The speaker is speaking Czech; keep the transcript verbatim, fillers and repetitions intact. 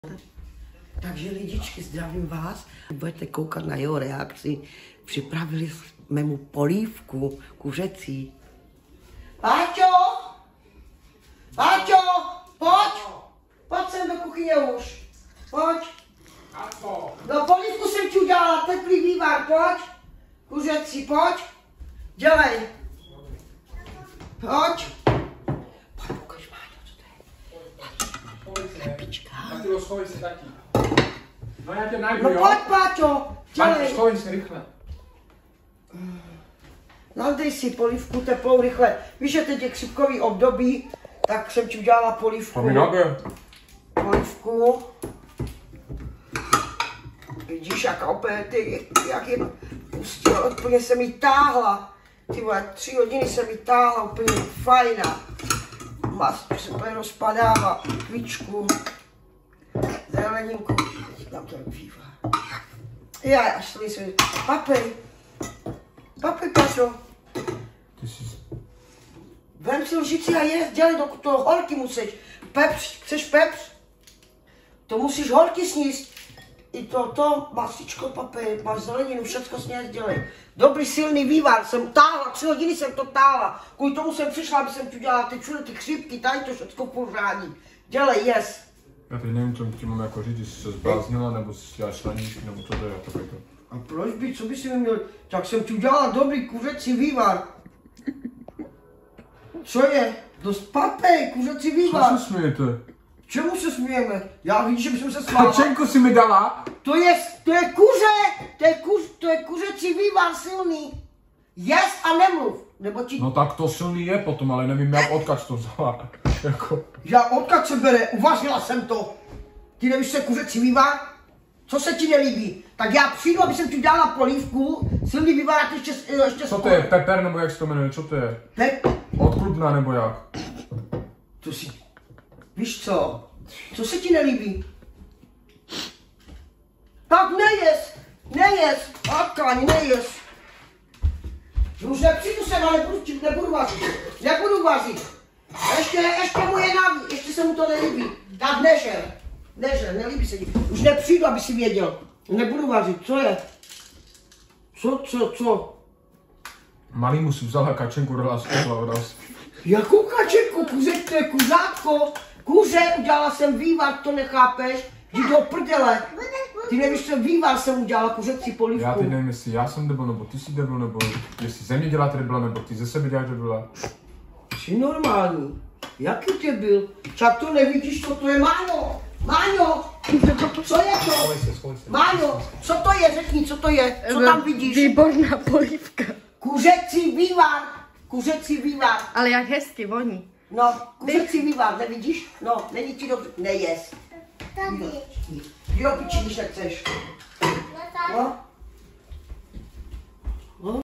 Takže lidičky, zdravím vás. Budete koukat na jeho reakci. Připravili jsme mu polívku kuřecí. Páťo! Páťo! Pojď! Pojď sem do kuchyně už. Pojď. No polívku jsem ti udělala, teplý vývar, pojď. Kuřecí, pojď. Dělej. Pojď. Pojď, ukaž, Máťo, co to je. Chlepička. Tak ty ho schovej si taky. No já tě najdu, No jo? pojď, Páťo, dělej. Páťo, schovej si rychle. Naldej si polívku teplou rychle. Víš, že teď je chřipkový období, tak jsem ti udělala polívku. A mi nabě. Polívku. Vidíš, jaká úplně, ty, jak je pustila, úplně se mi táhla. Ty vole, tři hodiny se mi táhla, úplně fajná. Maso se úplně rozpadává, kvíčku, zeleninku, dám to vývar. Já, až to nejsem, papej, papej, Paťo. Ty jsi... Vem si lžici a jest, dělej, do toho horky musíš. Pepř, chceš pepř? To musíš horky sníst. I to, to, masičko, papej, máš zeleninu, všecko sněz, dělej. Dobrý, silný vývar, jsem táhla, tři hodiny jsem to táhla. Kvůli tomu jsem přišla, aby jsem tu dělala ty všude ty chřipky, tady to všecko pořádí. Dělej, jest. Já teď nevím, co ti mám jako říct, jestli se zbláznila, nebo si děláš šlaníčky, nebo co to je, takový to. A proč by, co by si mi měl, tak jsem ti udělala dobrý kuřecí vývar. Co je? Dost papej, kuřecí vývar. Co se smějete? Čemu se smějeme? Já vidíš, že bychom se smála. Čenku si mi dala? To je, to je kuře, to je, kuř, to je kuřecí vývar silný. Jest a nemluv, nebo ti... No tak to silný je potom, ale nevím jak odkud to vzala. Jako... Já odkud se bere, uvařila jsem to. Ty nevíš, co je kuřecí vývar? Co se ti nelíbí? Tak já přijdu, aby jsem ti dala polívku, silný vývar a ty ještě... ještě Co to je? Pepper nebo jak se to jmenuje? Co to je? Pep... Od Klubna nebo jak? To si... Víš co? Co se ti nelíbí? Tak nejes! Nejes! Akani, nejes! Už nepřijdu sem, ale nebudu, nebudu vařit. Nebudu vařit. Ještě, ještě mu je naví, ještě se mu to nelíbí. Tak nežer. Nežer, nelíbí se ti. Už nepřijdu, aby si věděl. Nebudu vařit, co je? Co, co, co? Malýmu si vzala kačenku, dala si to Jakou kačenku? Kuře, to je kuřátko. Kuře, udělala jsem vývar, to nechápeš? Jdi do prdele. Ty nevíš, co vývar jsem udělala, kuřecí polívku. Já teď nevím, jestli já jsem debil, nebo ty jsi debil, nebo jestli ze mě děláte debila, nebo ty ze sebe děláš debila. Jsi normální. Jaký tě byl? Však to nevidíš, co to je, Máňo? Máňo! Co je to? Schovej se, schovej se. Máňo, co to je? Řekni, co to je? Co tam vidíš? Výborná polívka. Kuřecí vývar. Kuřecí vývar. Ale jak hezky voní. No, kuřecí vývar, nevidíš? No, není ti dobře. Nejes. Tady. Jdi do piči, když nechceš. No tak. No.